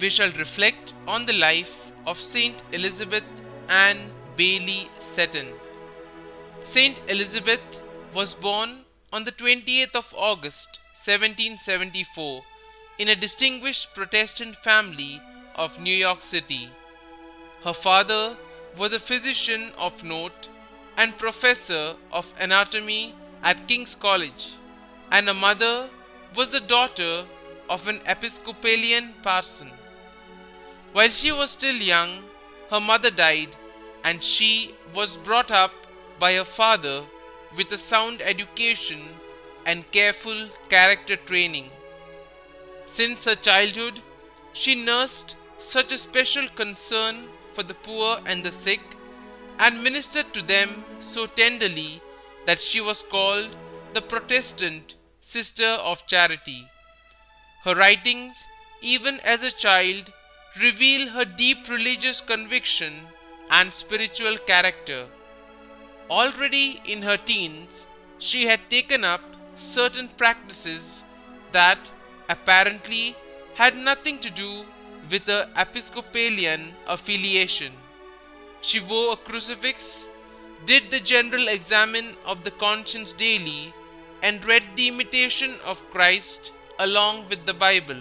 we shall reflect on the life of Saint Elizabeth Ann Baillie Seton. Saint Elizabeth was born on the 28th of August 1774 in a distinguished Protestant family of New York City. Her father was a physician of note and professor of anatomy at King's College, and her mother was the daughter of an Episcopalian parson. While she was still young, her mother died, and she was brought up by her father with a sound education and careful character training. Since her childhood, she nursed such a special concern for the poor and the sick, and ministered to them so tenderly that she was called the Protestant Sister of Charity. Her writings, even as a child, reveal her deep religious conviction and spiritual character. Already in her teens, she had taken up certain practices that apparently had nothing to do with her Episcopalian affiliation. She wore a crucifix, did the general examen of the conscience daily, and read the Imitation of Christ along with the Bible.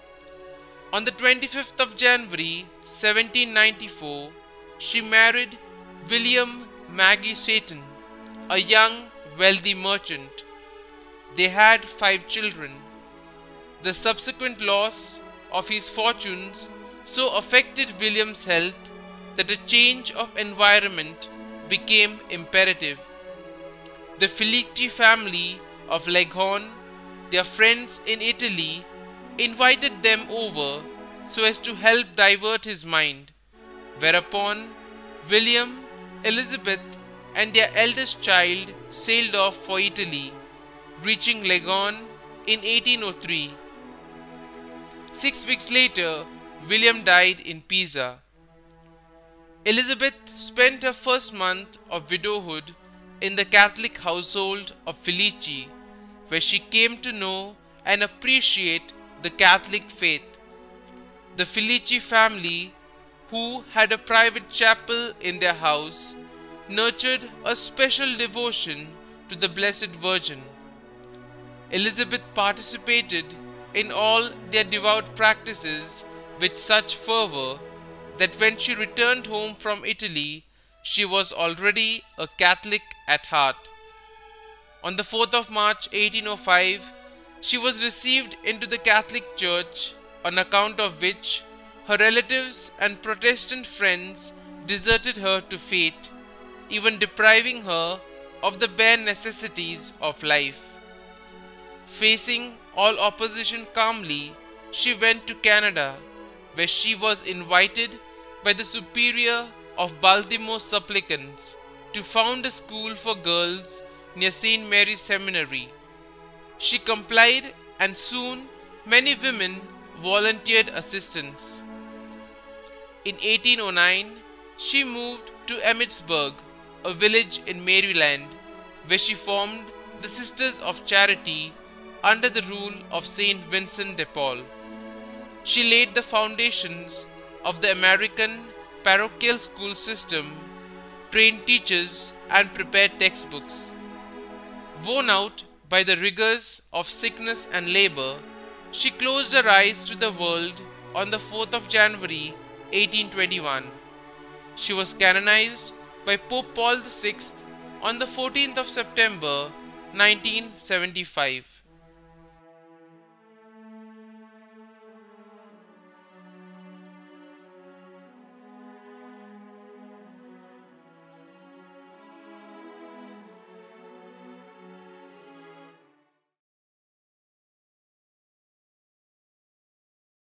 On the 25th of January 1794, she married William Maggie Seton, a young, wealthy merchant. They had 5 children. The subsequent loss of his fortunes so affected William's health that a change of environment became imperative. The Filippi family of Leghorn, their friends in Italy, invited them over so as to help divert his mind, whereupon William, Elizabeth, and their eldest child sailed off for Italy, reaching Leghorn in 1803. 6 weeks later, William died in Pisa. Elizabeth spent her first month of widowhood in the Catholic household of Filippi, where she came to know and appreciate the Catholic faith. The Filippi family, who had a private chapel in their house, nurtured a special devotion to the Blessed Virgin. Elizabeth participated in all their devout practices with such fervor that when she returned home from Italy, she was already a Catholic at heart. On the 4th of March 1805, she was received into the Catholic Church, on account of which her relatives and Protestant friends deserted her to fate, even depriving her of the bare necessities of life. Facing all opposition calmly, she went to Canada, where she was invited by the superior of Baltimore supplicants to found a school for girls near St. Mary's Seminary. She complied, and soon many women volunteered assistance. In 1809, she moved to Emmitsburg, a village in Maryland, where she formed the Sisters of Charity under the rule of Saint Vincent de Paul. She laid the foundations of the American parochial school system, trained teachers, and prepared textbooks. Worn out by the rigors of sickness and labor, she closed her eyes to the world on the 4th of January 1821. She was canonized by Pope Paul VI on the 14th of September 1975.